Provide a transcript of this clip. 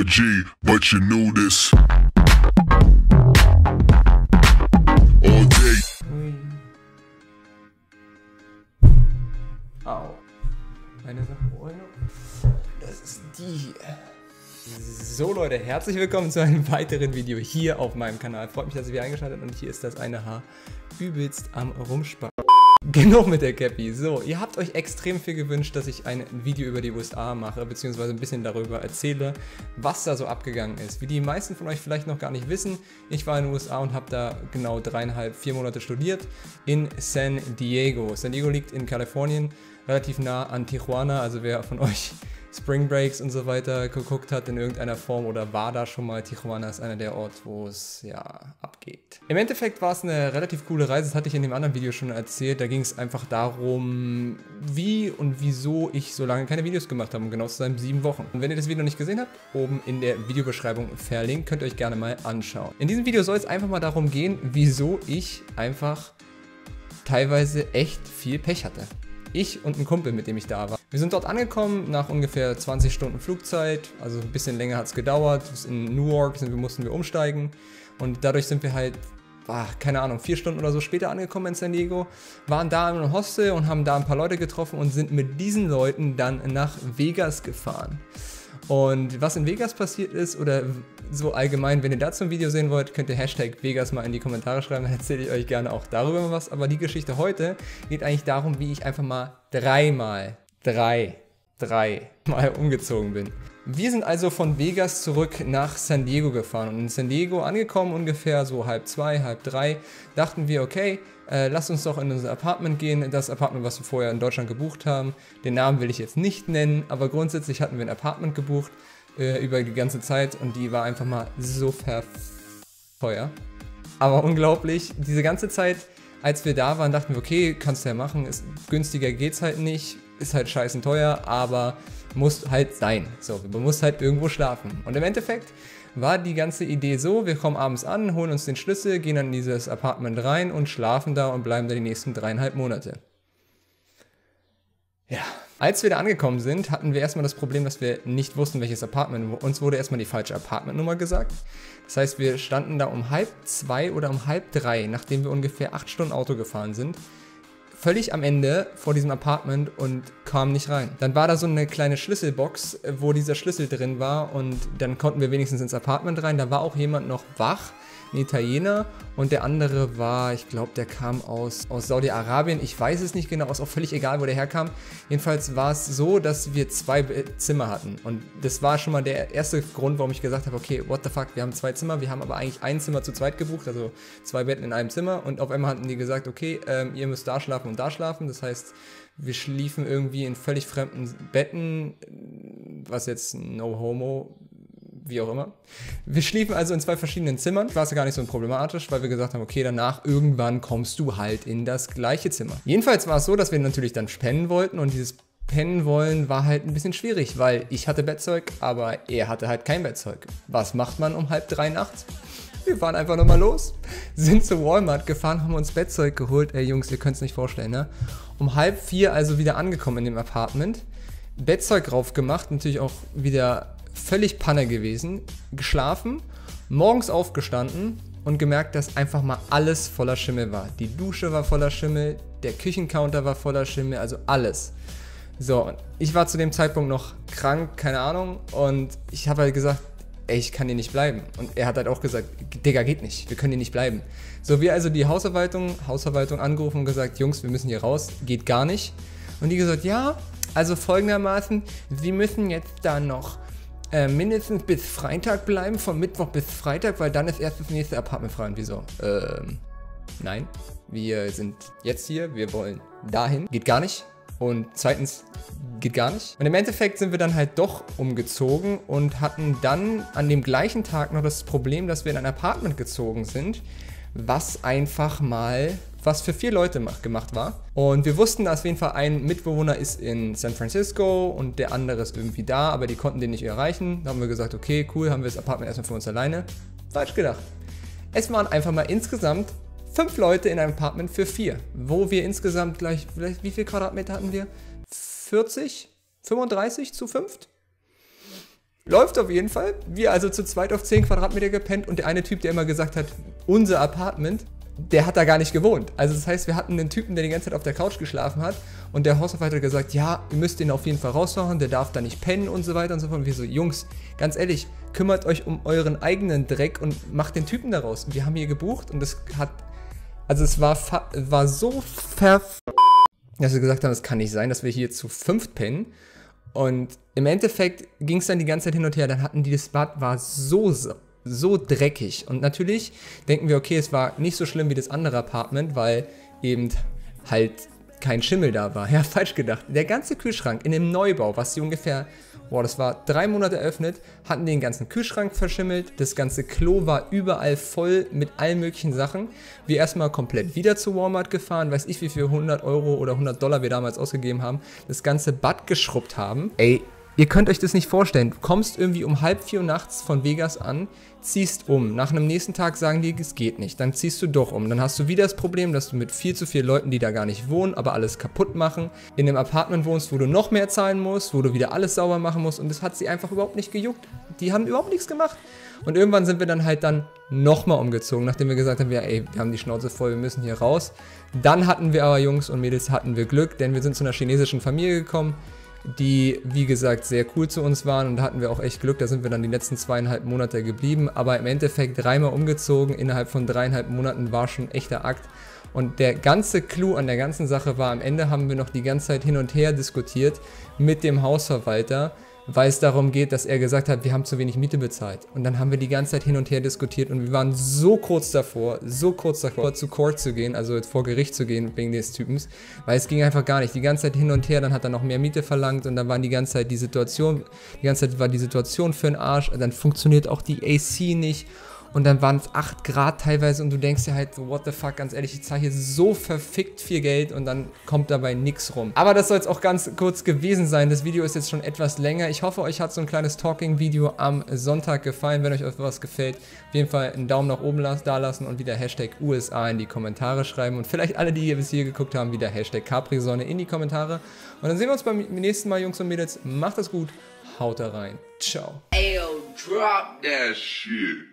a G, but you knew this. All day. Au. Eine Sache. Das ist die hier. So Leute, herzlich willkommen zu einem weiteren Video hier auf meinem Kanal. Freut mich, dass ihr wieder eingeschaltet habt und hier ist das eine Haar übelst am Rumspannen. Genug mit der Cappy. So, ihr habt euch extrem viel gewünscht, dass ich ein Video über die USA mache, beziehungsweise ein bisschen darüber erzähle, was da so abgegangen ist. Wie die meisten von euch vielleicht noch gar nicht wissen, ich war in den USA und habe da genau 3,5–4 Monate studiert in San Diego. San Diego liegt in Kalifornien, relativ nah an Tijuana, also wer von euch Spring Breaks und so weiter geguckt hat in irgendeiner Form oder war da schon mal. Tijuana ist einer der Orte, wo es ja abgeht. Im Endeffekt war es eine relativ coole Reise, das hatte ich in dem anderen Video schon erzählt. Da ging es einfach darum, wie und wieso ich so lange keine Videos gemacht habe, um genau zu sein, 7 Wochen. Und wenn ihr das Video noch nicht gesehen habt, oben in der Videobeschreibung verlinkt, könnt ihr euch gerne mal anschauen. In diesem Video soll es einfach mal darum gehen, wieso ich einfach teilweise echt viel Pech hatte. Ich und ein Kumpel, mit dem ich da war. Wir sind dort angekommen nach ungefähr 20 Stunden Flugzeit, also ein bisschen länger hat es gedauert. In Newark mussten wir umsteigen und dadurch sind wir halt, keine Ahnung, 4 Stunden oder so später angekommen in San Diego, waren da in einem Hostel und haben da ein paar Leute getroffen und sind mit diesen Leuten dann nach Vegas gefahren. Und was in Vegas passiert ist oder so allgemein, wenn ihr dazu ein Video sehen wollt, könnt ihr #Vegas mal in die Kommentare schreiben, dann erzähle ich euch gerne auch darüber was. Aber die Geschichte heute geht eigentlich darum, wie ich einfach mal dreimal umgezogen bin. Wir sind also von Vegas zurück nach San Diego gefahren und in San Diego angekommen, ungefähr so 1:30, 1:30, dachten wir, okay, lasst uns doch in unser Apartment gehen, das Apartment, was wir vorher in Deutschland gebucht haben. Den Namen will ich jetzt nicht nennen, aber grundsätzlich hatten wir ein Apartment gebucht über die ganze Zeit und die war einfach mal so teuer. Aber unglaublich, diese ganze Zeit, als wir da waren, dachten wir, okay, kannst du ja machen, günstiger geht's halt nicht, ist halt scheißen teuer, aber muss halt sein. So, man muss halt irgendwo schlafen. Und im Endeffekt war die ganze Idee so, wir kommen abends an, holen uns den Schlüssel, gehen dann in dieses Apartment rein und schlafen da und bleiben da die nächsten 3,5 Monate. Ja, als wir da angekommen sind, hatten wir erstmal das Problem, dass wir nicht wussten, welches Apartment. Uns wurde erstmal die falsche Apartmentnummer gesagt. Das heißt, wir standen da um 1:30 oder um 1:30, nachdem wir ungefähr 8 Stunden Auto gefahren sind, völlig am Ende vor diesem Apartment und kamen nicht rein. Dann war da so eine kleine Schlüsselbox, wo dieser Schlüssel drin war und dann konnten wir wenigstens ins Apartment rein. Da war auch jemand noch wach, ein Italiener, und der andere war, ich glaube, der kam aus Saudi-Arabien. Ich weiß es nicht genau, ist auch völlig egal, wo der herkam. Jedenfalls war es so, dass wir 2 Zimmer hatten und das war schon mal der erste Grund, warum ich gesagt habe, okay, what the fuck, wir haben 2 Zimmer, wir haben aber eigentlich ein Zimmer zu zweit gebucht, also 2 Betten in einem Zimmer und auf einmal hatten die gesagt, okay, ihr müsst da schlafen und da schlafen, das heißt, wir schliefen irgendwie in völlig fremden Betten, was jetzt no homo, wie auch immer. Wir schliefen also in 2 verschiedenen Zimmern. War es ja gar nicht so problematisch, weil wir gesagt haben, okay, danach irgendwann kommst du halt in das gleiche Zimmer. Jedenfalls war es so, dass wir natürlich dann pennen wollten und dieses Pennen wollen war halt ein bisschen schwierig, weil ich hatte Bettzeug, aber er hatte halt kein Bettzeug. Was macht man um 2:30 nachts? Wir fahren einfach nochmal los, sind zu Walmart gefahren, haben uns Bettzeug geholt. Ey Jungs, ihr könnt es nicht vorstellen, ne? Um 3:30 also wieder angekommen in dem Apartment, Bettzeug drauf gemacht, natürlich auch wieder völlig Panne gewesen, geschlafen, morgens aufgestanden und gemerkt, dass einfach mal alles voller Schimmel war. Die Dusche war voller Schimmel, der Küchencounter war voller Schimmel, also alles. So, und ich war zu dem Zeitpunkt noch krank, keine Ahnung, und ich habe halt gesagt, ey, ich kann hier nicht bleiben. Und er hat halt auch gesagt, Digga, geht nicht, wir können hier nicht bleiben. So, wir also die Hausverwaltung angerufen und gesagt, Jungs, wir müssen hier raus, geht gar nicht. Und die gesagt, ja, also folgendermaßen, Sie müssen jetzt da noch mindestens bis Freitag bleiben, von Mittwoch bis Freitag, weil dann ist erst das nächste Apartment frei. Und wieso? Nein, wir sind jetzt hier, wir wollen dahin, geht gar nicht. Und zweitens, geht gar nicht. Und im Endeffekt sind wir dann halt doch umgezogen und hatten dann an dem gleichen Tag noch das Problem, dass wir in ein Apartment gezogen sind, was einfach mal was für 4 Leute gemacht war. Und wir wussten, dass auf jeden Fall ein Mitbewohner ist in San Francisco und der andere ist irgendwie da, aber die konnten den nicht erreichen. Da haben wir gesagt, okay, cool, haben wir das Apartment erstmal für uns alleine. Falsch gedacht. Es waren einfach mal insgesamt 5 Leute in einem Apartment für 4, wo wir insgesamt gleich, wie viel Quadratmeter hatten wir? 40? 35 zu 5? Läuft auf jeden Fall. Wir also zu zweit auf 10 Quadratmeter gepennt und der eine Typ, der immer gesagt hat, unser Apartment, der hat da gar nicht gewohnt. Also das heißt, wir hatten einen Typen, der die ganze Zeit auf der Couch geschlafen hat und der Hausverwalter hat gesagt, ja, ihr müsst den auf jeden Fall rausmachen, der darf da nicht pennen und so weiter und so fort. Und wir so, Jungs, ganz ehrlich, kümmert euch um euren eigenen Dreck und macht den Typen daraus. Und wir haben hier gebucht und das hat, also es war so dass wir gesagt haben, es kann nicht sein, dass wir hier zu 5 pennen. Und im Endeffekt ging es dann die ganze Zeit hin und her. Dann hatten die, das Bad war so dreckig. Und natürlich denken wir, okay, es war nicht so schlimm wie das andere Apartment, weil eben halt kein Schimmel da war. Ja, falsch gedacht. Der ganze Kühlschrank in dem Neubau, was die ungefähr, das war 3 Monate eröffnet, hatten den ganzen Kühlschrank verschimmelt. Das ganze Klo war überall voll mit allen möglichen Sachen. Wir erstmal komplett wieder zu Walmart gefahren, weiß ich wie viel 100 Euro oder $100 wir damals ausgegeben haben, das ganze Bad geschrubbt haben. Ey, ihr könnt euch das nicht vorstellen. Du kommst irgendwie um 3:30 nachts von Vegas an, ziehst um. Nach einem nächsten Tag sagen die, es geht nicht. Dann ziehst du doch um. Dann hast du wieder das Problem, dass du mit viel zu vielen Leuten, die da gar nicht wohnen, aber alles kaputt machen, in einem Apartment wohnst, wo du noch mehr zahlen musst, wo du wieder alles sauber machen musst. Und das hat sie einfach überhaupt nicht gejuckt. Die haben überhaupt nichts gemacht. Und irgendwann sind wir dann halt nochmal umgezogen, nachdem wir gesagt haben, ja, ey, wir haben die Schnauze voll, wir müssen hier raus. Dann hatten wir aber, Jungs und Mädels, Glück, denn wir sind zu einer chinesischen Familie gekommen, die, wie gesagt, sehr cool zu uns waren und da hatten wir auch echt Glück, da sind wir dann die letzten 2,5 Monate geblieben, aber im Endeffekt 3-mal umgezogen, innerhalb von 3,5 Monaten war schon echter Akt und der ganze Clou an der ganzen Sache war, am Ende haben wir noch die ganze Zeit hin und her diskutiert mit dem Hausverwalter, weil es darum geht, dass er gesagt hat, wir haben zu wenig Miete bezahlt. Und dann haben wir die ganze Zeit hin und her diskutiert und wir waren so kurz davor, zu Court zu gehen, also vor Gericht zu gehen wegen des Typens, weil es ging einfach gar nicht. Die ganze Zeit hin und her, dann hat er noch mehr Miete verlangt und dann war die ganze Zeit die Situation für den Arsch, dann funktioniert auch die AC nicht. Und dann waren es 8 Grad teilweise und du denkst dir halt, so, what the fuck, ganz ehrlich, ich zahle hier so verfickt viel Geld und dann kommt dabei nichts rum. Aber das soll jetzt auch ganz kurz gewesen sein. Das Video ist jetzt schon etwas länger. Ich hoffe, euch hat so ein kleines Talking-Video am Sonntag gefallen. Wenn euch etwas gefällt, auf jeden Fall einen Daumen nach oben da lassen und wieder Hashtag USA in die Kommentare schreiben. Und vielleicht alle, die hier bis hier geguckt haben, wieder Hashtag Capri-Sonne in die Kommentare. Und dann sehen wir uns beim nächsten Mal, Jungs und Mädels. Macht es gut, haut da rein. Ciao. Ayo, drop that shit.